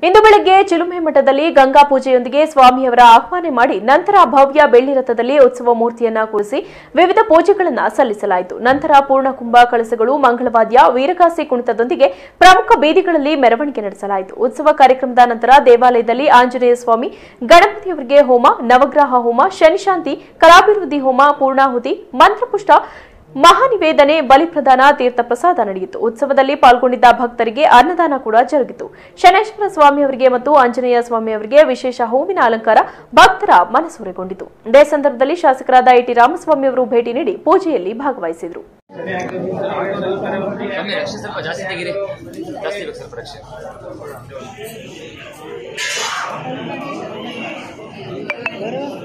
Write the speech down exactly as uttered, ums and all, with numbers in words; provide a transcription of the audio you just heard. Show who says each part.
Speaker 1: ಇಂದು ಬೆಳಗ್ಗೆ ಚಿಲುಮೆ ಮಠದಲ್ಲಿ ಗಂಗಾ ಪೂಜೆಯೊಂದಿಗೆ ಸ್ವಾಮಿಯವರ ಆಹ್ವಾನ ಮಾಡಿ ನಂತರ ಭವ್ಯ ಬೆಳ್ಳಿ ರಥದಲ್ಲಿ ಉತ್ಸವ ಮೂರ್ತಿಯನ್ನ ಕೂರಿಸಿ ವಿವಿಧ ಪೂಜೆಗಳನ್ನು ಸಲ್ಲಿಸಲಾಯಿತು. ನಂತರ ಪೂರ್ಣಕುಂಭ ಕಳಸಗಳು, ಮಂಗಳವಾದ್ಯ, ವೀರಗಾಸೆ ಕುಣಿತದೊಂದಿಗೆ ಪ್ರಮುಖ ಬೀದಿಗಳಲ್ಲಿ ಮೆರವಣಿಗೆ ನಡೆಸಲಾಯಿತು. ಉತ್ಸವ ಕಾರ್ಯಕ್ರಮದ ನಂತರ ದೇವಾಲಯದಲ್ಲಿ ಆಂಜನೇಯ ಸ್ವಾಮಿ, ಗಣಪತಿಯವರಿಗೆ ಹೋಮ, ನವಗ್ರಹ ಹೋಮ, ಶನಿಶಾಂತಿ, ಕಲಾಭಿವೃದ್ಧಿ ಹೋಮ, ಪೂರ್ಣಾಹುತಿ, ಮಂತ್ರಪುಷ್ಟ, ಮಹಾನಿವೇದನೆ, ಬಲಿಪ್ರದಾನ, ತೀರ್ಥ ಪ್ರಸಾದ ನಡೆಯಿತು. ಉತ್ಸವದಲ್ಲಿ ಪಾಲ್ಗೊಂಡಿದ್ದ ಭಕ್ತರಿಗೆ ಅನ್ನದಾನ ಕೂಡ ಜರುಗಿತು. ಶನೇಶ್ವರ ಸ್ವಾಮಿಯವರಿಗೆ ಮತ್ತು ಆಂಜನೇಯ ಸ್ವಾಮಿಯವರಿಗೆ ವಿಶೇಷ ಹೂವಿನ ಅಲಂಕಾರ ಭಕ್ತರ ಮನಸೂರೆಗೊಂಡಿತು. ಇದೇ ಸಂದರ್ಭದಲ್ಲಿ ಶಾಸಕರಾದ ಎ ಟಿ ರಾಮಸ್ವಾಮಿ ಅವರು ಭೇಟಿ ನೀಡಿ ಪೂಜೆಯಲ್ಲಿ ಭಾಗವಹಿಸಿದರು.
Speaker 2: Gracias.